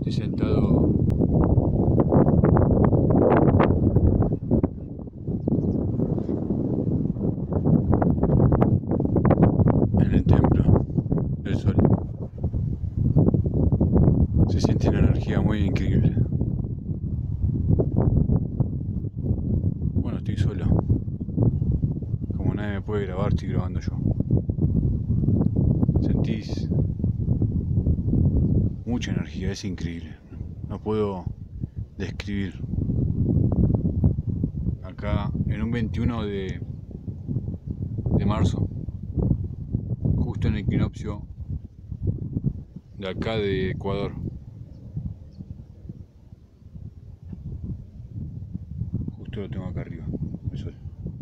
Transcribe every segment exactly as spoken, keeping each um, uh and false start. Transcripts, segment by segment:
Estoy sentado en el templo del sol. Se siente una energía muy increíble. Bueno, estoy solo. Como nadie me puede grabar, estoy grabando yo. Sentís mucha energía, es increíble. No puedo describir. Acá en un veintiuno de, de marzo, justo en el equinoccio de acá de Ecuador. Justo lo tengo acá arriba, el sol.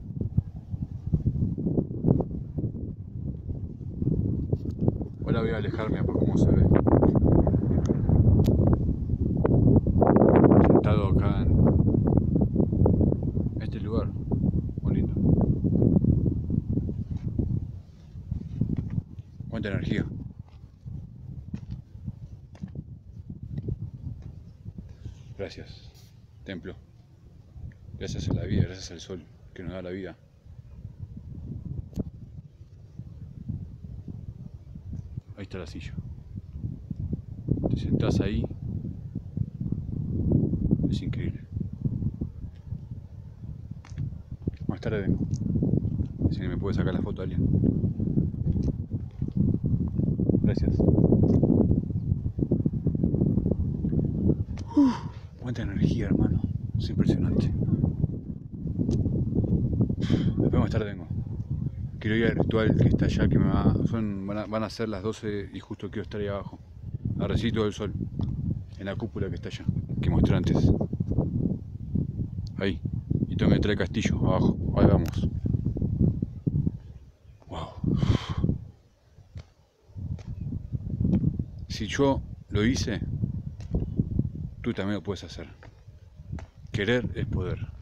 Ahora voy a alejarme por cómo se ve. Sentado acá en este lugar, muy lindo. Cuánta energía. Gracias, templo. Gracias a la vida, gracias al sol que nos da la vida. Ahí está la silla. Te sentás ahí. Es increíble. Más tarde vengo. Si me puede sacar la foto a alguien. Gracias. Uf, cuánta energía, hermano. Es impresionante. Después más tarde vengo. Quiero ir al ritual que está allá, que me va, son, van, a, van a ser las doce y justo quiero estar ahí abajo. Al recito del sol. En la cúpula que está allá, que mostré antes. Ahí. Y tengo que entrar al castillo, abajo. Ahí vamos. Wow. Si yo lo hice, tú también lo puedes hacer. Querer es poder.